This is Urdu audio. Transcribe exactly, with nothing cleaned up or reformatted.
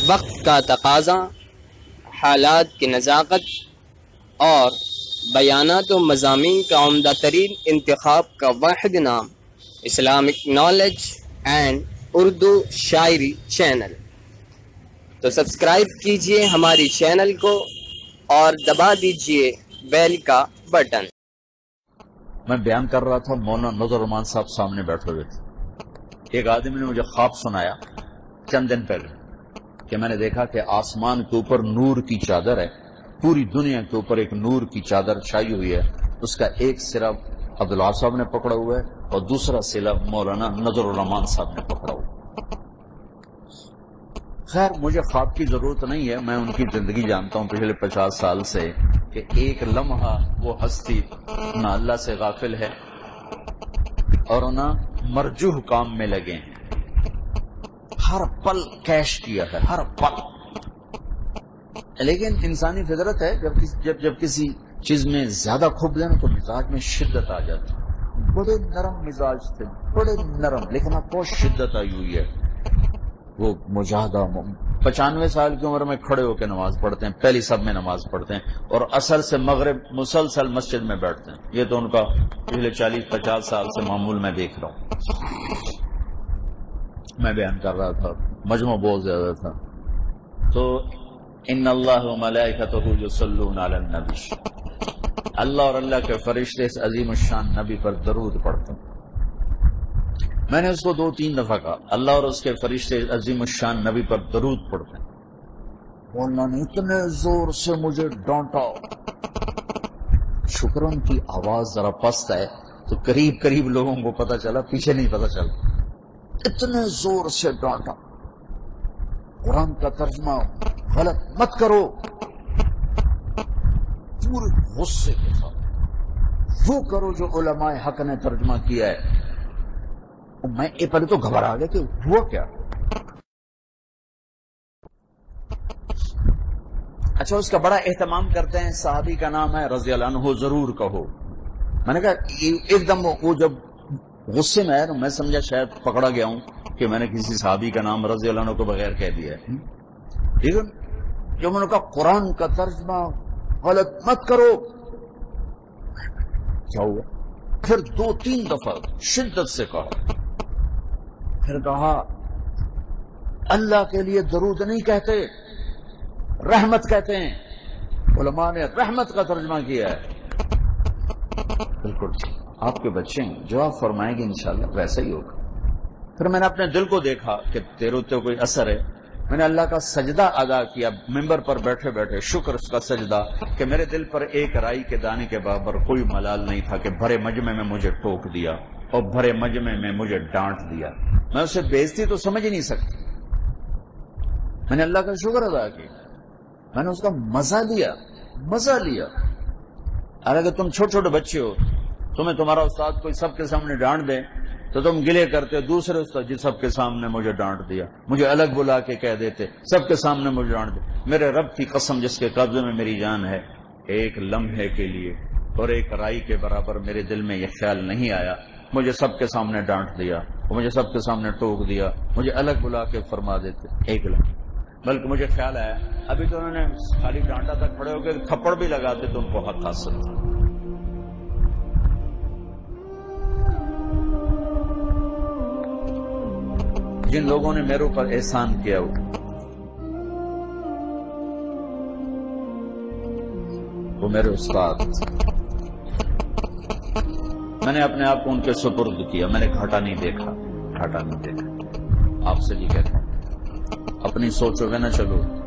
وقت کا تقاضا، حالات کی نزاکت اور بیانات و مضامین کا عمدہ ترین انتخاب کا واحد نام اسلامک نالج اینڈ اردو شاعری چینل۔ تو سبسکرائب کیجئے ہماری چینل کو اور دبا دیجئے بیل کا بٹن۔ میں بیان کر رہا تھا، مولانا نذر الرحمان صاحب سامنے بیٹھے ہوئے تھے۔ ایک آدمی نے مجھے خواب سنایا چند دن پہلے کہ میں نے دیکھا کہ آسمان کے اوپر نور کی چادر ہے، پوری دنیا کے اوپر ایک نور کی چادر چھائی ہوئی ہے، اس کا ایک سرا عبداللہ صاحب نے پکڑا ہوا ہے اور دوسرا سرا مولانا نذر الرحمان صاحب نے پکڑا ہوا ہے۔ خیر مجھے خواب کی ضرورت نہیں ہے، میں ان کی زندگی جانتا ہوں پچھلے پچاس سال سے کہ ایک لمحہ وہ ہستی نہ اللہ سے غافل ہے اور نہ مرجوح کام میں لگے ہیں، ہر پل کیش کیا ہے، ہر پل۔ لیکن انسانی فطرت ہے جب جب جب کسی چیز میں زیادہ کھپ جائے نا تو مزاج میں شدت آ جاتی ہے۔ بڑے نرم مزاج تھے، بڑے نرم، لیکن اب بہت شدت آئی ہوئی ہے۔ وہ مجاہدہ پچانوے سال کی عمر میں کھڑے ہو کے نماز پڑھتے ہیں، پہلی سب میں نماز پڑھتے ہیں اور عصر سے مغرب مسلسل مسجد میں بیٹھتے ہیں۔ یہ تو ان کا پچھلے چالیس پچاس سال سے معمول میں دیکھ رہا ہوں۔ میں بیان کر رہا تھا، مجموع بہت زیادہ تھا، تو ان اللہ و ملائکتہ یصلون علی النبی، اللہ اور اللہ کے فرشتے اس عظیم الشان نبی پر درود پڑھتے ہیں۔ میں نے اس کو دو تین دفعہ کہا، اللہ اور اس کے فرشتے عظیم الشان نبی پر درود پڑھتے ہیں۔ مولانا نے اتنے زور سے مجھے ڈانٹا، شکر ان کی آواز ذرا پست ہے تو قریب قریب لوگوں کو پتہ چلا، پیچھے نہیں پتہ چلا۔ اتنے زور سے ڈانٹا، قرآن کا ترجمہ غلط مت کرو، پورے غصے کے ساتھ وہ کرو جو علماء حق نے ترجمہ کیا ہے۔ میں یہ پہلے تو گھبرا گیا کہ ہوا کیا۔ اچھا اس کا بڑا اہتمام کرتے ہیں، صحابی کا نام ہے رضی اللہ عنہ، ضرور کہو۔ میں نے کہا ایک دم وہ جب غصے میں آیا میں سمجھا شاید پکڑا گیا ہوں کہ میں نے کسی صحابی کا نام رضی اللہ عنہ کو بغیر کہہ دیا ہے۔ لیکن جب میں نے کہا قرآن کا ترجمہ غلط مت کرو، کیا ہوا؟ پھر دو تین دفعہ شدت سے کہا، پھر کہا اللہ کے لیے درود نہیں کہتے، رحمت کہتے ہیں، علماء نے رحمت کا ترجمہ کیا ہے۔ بالکل آپ کے بچے ہیں، جو آپ فرمائیں گے انشاءاللہ ویسا ہی ہوگا۔ پھر میں نے اپنے دل کو دیکھا کہ تیرے تو کوئی اثر ہے، میں نے اللہ کا سجدہ ادا کیا ممبر پر بیٹھے بیٹھے، شکر اس کا سجدہ کہ میرے دل پر ایک رائی کے دانے کے برابر کوئی ملال نہیں تھا کہ بھرے مجمع میں مجھے ٹوک دیا اور بھرے مجمع میں مجھے ڈانٹ دیا۔ میں اسے بےعزتی تو سمجھ ہی نہیں سکتی۔ میں نے اللہ کا شکر ادا کیا، میں نے اس کا مزہ لیا، مزہ لیا۔ اگر تم چھوٹے چھوٹے بچے ہو، تمہیں تمہارا استاد کوئی سب کے سامنے ڈانٹ دے تو تم گلے کرتے، دوسرے استاد جی سب کے سامنے مجھے ڈانٹ دیا، مجھے الگ بلا کے کہہ دیتے، سب کے سامنے مجھے ڈانٹ دے۔ میرے رب کی قسم جس کے قبضے میں میری جان ہے، ایک لمحے کے لیے اور ایک رائی کے برابر میرے دل میں یہ خیال نہیں آیا مجھے سب کے سامنے ڈانٹ دیا، مجھے سب کے سامنے ٹوک دیا، مجھے الگ بلا کے فرما دیتے، ایک لمحے۔ بلکہ مجھے خیال آیا ابھی تو انہوں نے خالی ڈانٹا تک کھڑے ہو کے تھپڑ بھی لگاتے تو ان کو حق حاصل تھا۔ جن لوگوں نے میرے اوپر احسان کیا وہ وہ میرے استاد، میں نے اپنے آپ کو ان کے سپرد کیا، میں نے گھاٹا نہیں دیکھا، گھاٹا نہیں دیکھا۔ آپ سے بھی کہتا ہوں اپنی سوچو گے نہ چلو